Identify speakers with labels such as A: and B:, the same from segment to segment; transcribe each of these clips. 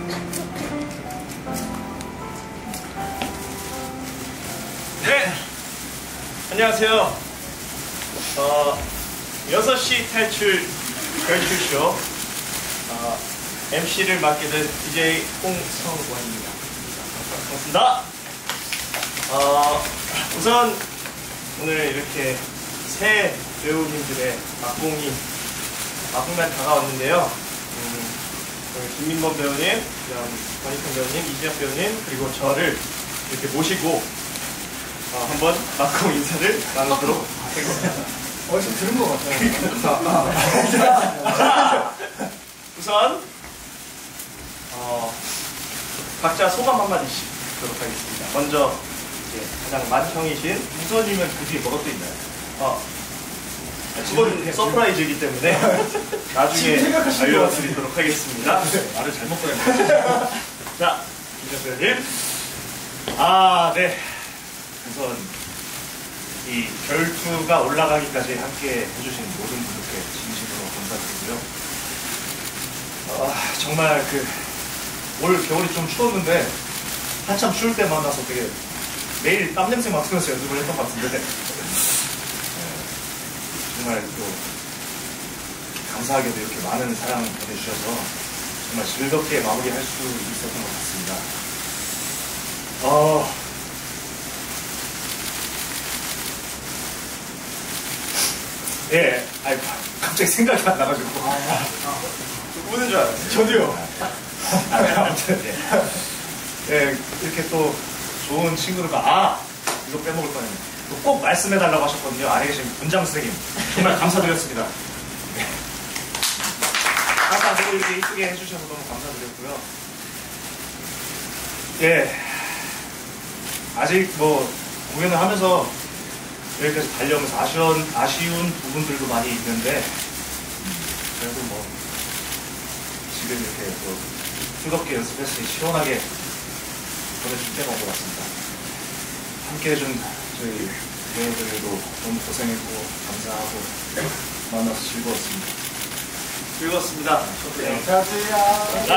A: 네, 안녕하세요. 6시 탈출 결출쇼 MC를 맡게 된 DJ 홍성권입니다. 반갑습니다. 우선 오늘 이렇게 새 배우님들의 막공날 다가왔는데요. 김민범 배우님, 권익환 배우님, 이지혁 배우님, 그리고 저를 이렇게 모시고 한번 막공 인사를 나누도록 하겠습니다.
B: 어디서 들은 것 같아요.
A: 우선 각자 소감 한마디씩 듣도록 하겠습니다. 먼저 이제 가장 맏형이신 우선이면 그 뒤에 뭐가 또 있나요? 그건 서프라이즈이기 때문에 나중에 알려드리도록 하겠습니다.
B: 말을 잘못 꺼냈네.
A: 자, 이지혁 배우님. 네. 우선 이 결투가 올라가기까지 함께 해주신 모든 분들께 진심으로 감사드리고요. 정말 올 겨울이 좀 추웠는데 한참 추울 때 만나서 되게 매일 땀 냄새 맡으면서 연습을 했던 것 같은데 정말 또 감사하게도 이렇게 많은 사랑 보내주셔서 정말 즐겁게 마무리할 수 있었던 것 같습니다. 예, 갑자기 생각이 안 나가지고. 우는 줄 알았어요.
B: 저도요.
A: 아무튼, 예, 이렇게 또 좋은 친구들과, 이거 빼먹을 뻔했네. 또 꼭 말씀해달라고 하셨거든요. 안에 계신 분장 선생님. 정말 감사드렸습니다. 네. 항상 이렇게 이쁘게 해주셔서 너무 감사드렸고요. 예, 아직 공연을 하면서 여기까지 달려오면서 아쉬운 부분들도 많이 있는데, 그래도 지금 이렇게 또 뜨겁게 연습했으니 시원하게 보내줄 때가 온 것 같습니다. 함께 해준 저희 배우들도 너무 고생했고, 감사하고, 만나서 즐거웠습니다. 즐거웠습니다.
B: 안녕하세요.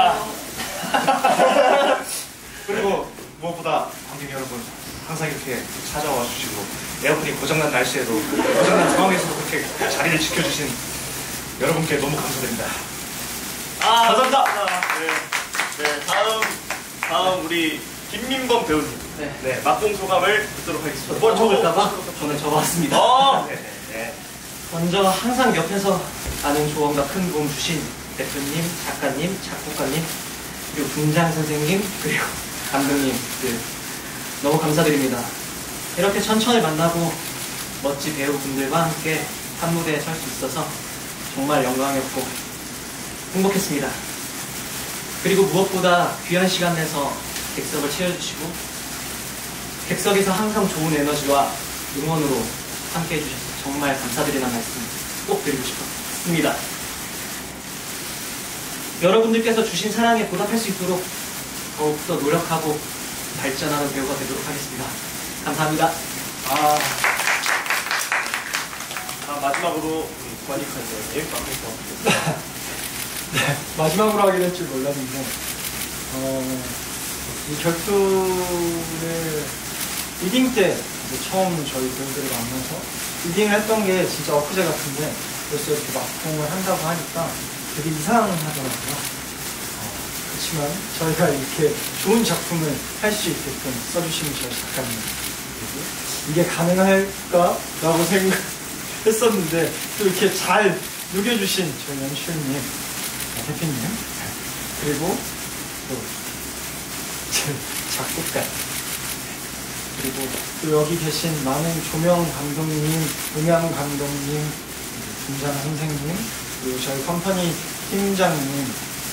A: 자, 그리고 무엇보다 관객 여러분, 항상 이렇게 찾아와 주시고, 에어컨이 고장난 날씨에도, 고장난 상황에서도 그렇게 자리를 지켜주신 여러분께 너무 감사드립니다. 감사합니다. 네, 다음 우리 김민범 배우님. 네, 막공 소감을 듣도록 하겠습니다.
C: 뭘 적을까봐 저는 적어왔습니다.
A: 네.
C: 먼저 항상 옆에서 많은 조언과 큰 도움 주신 대표님, 작가님, 작곡가님, 그리고 분장 선생님, 그리고 감독님 너무 감사드립니다. 이렇게 천천히 만나고 멋진 배우분들과 함께 한 무대에 설 수 있어서 정말 영광이었고 행복했습니다. 그리고 무엇보다 귀한 시간 내서 객석을 채워주시고 객석에서 항상 좋은 에너지와 응원으로 함께 해주셔서 정말 감사드리는 말씀 꼭 드리고 싶습니다. 여러분들께서 주신 사랑에 보답할 수 있도록 더욱더 노력하고 발전하는 배우가 되도록 하겠습니다. 감사합니다.
A: 마지막으로 권익환 배우님 막공 소감.
B: 네, 마지막으로 하게 될 줄 몰랐는데, 이 결투를 리딩 때 처음 저희 배우들을 만나서 리딩을 했던 게 진짜 엊그제 같은데 벌써 이렇게 막공을 한다고 하니까 되게 이상하더라고요. 그렇지만 저희가 이렇게 좋은 작품을 할 수 있게끔 써주시는 저희 작가님, 이게 가능할까라고 생각했었는데 또 이렇게 잘 녹여주신 저희 연출님, 대표님, 그리고 또 작곡가, 그리고 또 여기 계신 많은 조명 감독님, 음향 감독님, 분장 선생님, 그리고 저희 컴퍼니 팀장님,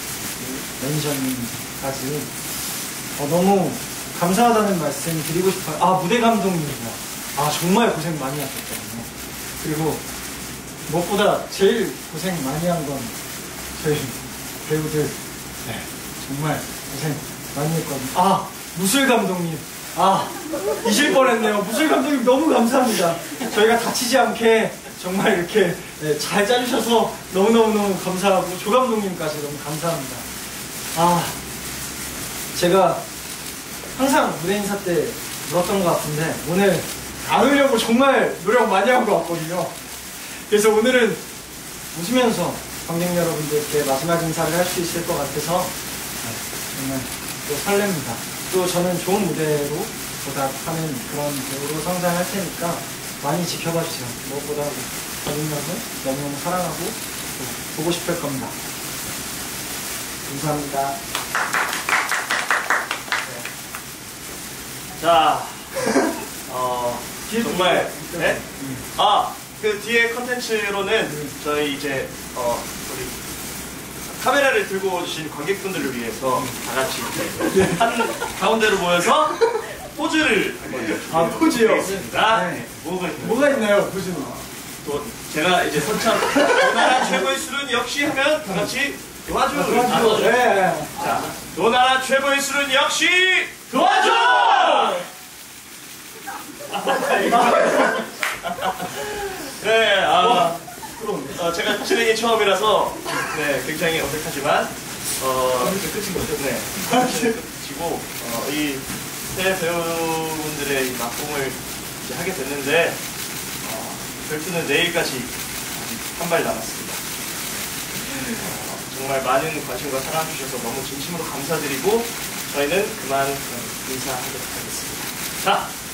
B: 매니저님까지 너무 감사하다는 말씀 드리고 싶어요. 무대 감독님이요. 정말 고생 많이 하셨거든요. 그리고 무엇보다 제일 고생 많이 한 건 저희 배우들, 정말 고생 많이 했거든요. 무술 감독님, 잊을 뻔했네요. 무술 감독님 너무 감사합니다. 저희가 다치지 않게 정말 이렇게 잘 짜주셔서 너무너무 감사하고, 조 감독님까지 너무 감사합니다. 제가 항상 무대 인사 때 울었던 것 같은데 오늘 안 울려고 정말 노력 많이 하고 왔거든요. 그래서 오늘은 웃으면서 관객 여러분들께 마지막 인사를 할 수 있을 것 같아서 정말 또 설렙니다. 또 저는 좋은 무대로 보답하는 그런 배우로 성장할 테니까 많이 지켜봐 주세요. 무엇보다 관객 여러분 너무너무 사랑하고 또 보고 싶을 겁니다. 감사합니다.
D: 자, 정말, 네? 그 뒤에 컨텐츠로는 저희 이제, 우리 카메라를 들고 오신 관객분들을 위해서 다 같이 이제 한 가운데로 모여서 포즈를 한번
B: 포즈요?
D: 드리겠습니다.
B: 네.
D: 뭐가
B: 있나요, 포즈는?
D: 또 제가 이제 선참 도나라 최고의 술은 역시 하면 다 같이 도와줘.
B: 네.
D: 자, 도나라 최고의 술은 역시 도와줘! 네, 제가 진행이 처음이라서 네, 굉장히 어색하지만 끝인 거죠? 네, 끝이고 이 새 배우분들의 이 막공을 이제 하게 됐는데 결투는 내일까지 아직 한 발 남았습니다. 정말 많은 관심과 사랑 주셔서 너무 진심으로 감사드리고 저희는 그만 인사하도록 하겠습니다. 자.